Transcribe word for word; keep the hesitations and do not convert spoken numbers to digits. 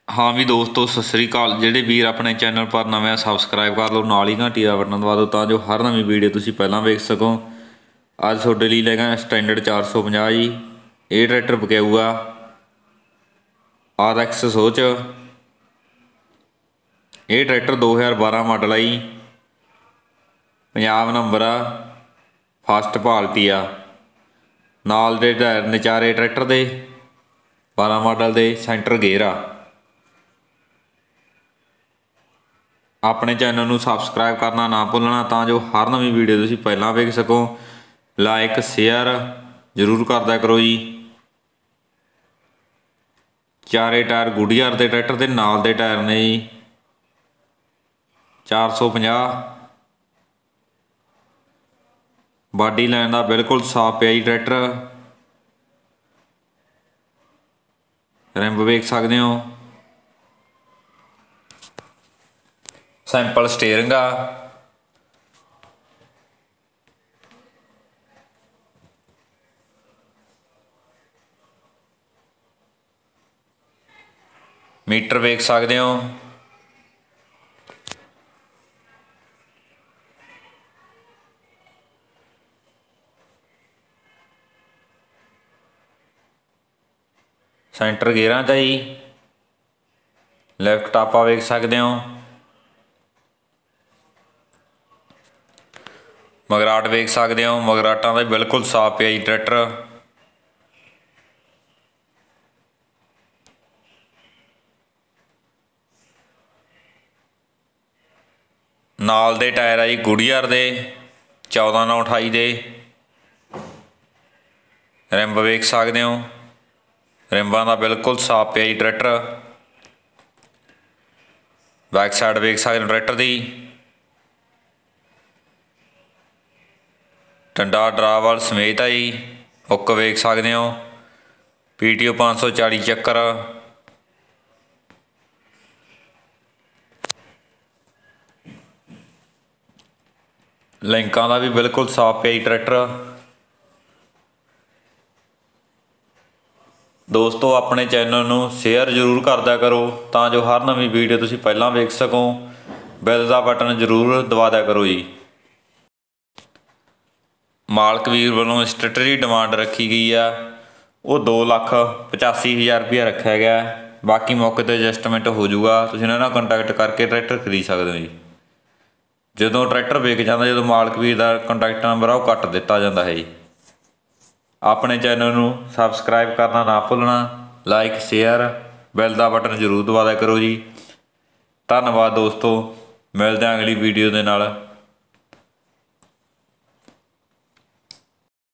हाँ भी दोस्तों सत श्री अकाल। ਜਿਹੜੇ ਵੀਰ ਆਪਣੇ ਚੈਨਲ ਪਰ ਨਵੇਂ ਸਬਸਕ੍ਰਾਈਬ ਕਰ ਲਓ, ਨਾਲ ਹੀ ਘੰਟੀ ਦਾ ਬਟਨ ਦਬਾ ਦਿਓ ਤਾਂ ਜੋ ਹਰ ਨਵੀਂ ਵੀਡੀਓ ਤੁਸੀਂ ਪਹਿਲਾਂ ਵੇਖ ਸਕੋ। ਅੱਜ ਤੁਹਾਡੇ ਲਈ ਲੈ ਕੇ ਆਇਆ ਸਟੈਂਡਰਡ ਚਾਰ ਸੌ ਪੰਜਾਹ ਜੀ। ਇਹ ਟਰੈਕਟਰ ਵਿਕਾਊ ਆ, ਆਰਐਕਸ ਸੋਚ। ਇਹ ਟਰੈਕਟਰ ਦੋ हज़ार बारह ਮਾਡਲ ਆ ਜੀ, ਪੰਜਾਬ ਨੰਬਰ ਆ, ਫਸਟ ਪਾਲਟੀ ਆ। ਨਾਲ ਦੇ ਟਾਇਰ ਨੇ ਚਾਰੇ ਟਰੈਕਟਰ ਦੇ, बारह ਮਾਡਲ ਦੇ, ਸੈਂਟਰ ਗੇਅਰ ਆ। अपने चैनल ਨੂੰ सबसक्राइब करना ना भुलना ਤਾਂ जो हर नवीं वीडियो ਤੁਸੀਂ ਪਹਿਲਾਂ ਵੇਖ ਸਕੋ। लाइक शेयर जरूर कर दिया करो जी। चारे टायर गुडियर के ट्रैक्टर के नाल दे टायर ने जी चार सौ पचास। बाडी लाइन का बिल्कुल साफ पिया जी ट्रैक्टर। रिंब वेख सकते हो, सैंपल स्टेयरिंग आ। मीटर वेख सकते हो, सेंटर गेयरां च जी। लैफ्ट टापा वेख सकते हो, मगराट वेख सकते हो। मगराटा का बिल्कुल साफ पिया जी ट्रैक्टर। नाल दे टायर आ जी गुडियर दे चौदह नौ अठाई दे। रिंब वेख सकते हो, रिंबां का बिल्कुल साफ पिया जी ट्रैक्टर। बैक साइड वेख सकते हो ट्रैक्टर की। टंडा ड्रावल समेत है जी। हुक वेख सकते हो, पीटीओ पाँच सौ चाली चक्कर। लिंकां का भी बिल्कुल साफ पिया जी ट्रैक्टर। दोस्तों अपने चैनल नूं शेयर जरूर कर दिया करो ਤਾਂ जो हर नवीं वीडियो तुसीं पहलां वेख सको। बैल का बटन जरूर दबा दिया करो जी। मालक वीर वालों इस ट्रैक्टर की डिमांड रखी गई है वो दो लख पचासी हज़ार रुपया रखा गया। बाकी मौके पर एडजस्टमेंट हो जाऊगा, तुसीं इन्हां नाल कंटैक्ट करके ट्रैक्टर खरीद सकते हो जी। ਜਦੋਂ ट्रैक्टर विक जाता, जो मालक वीर का कंटैक्ट नंबर आ कट दिता जाता है जी। अपने चैनल ਨੂੰ सबसक्राइब करना ना भुलना, लाइक शेयर बैल का बटन जरूर दबा दिया करो जी। धन्यवाद दोस्तों, मिलते हैं अगली वीडियो के नाल।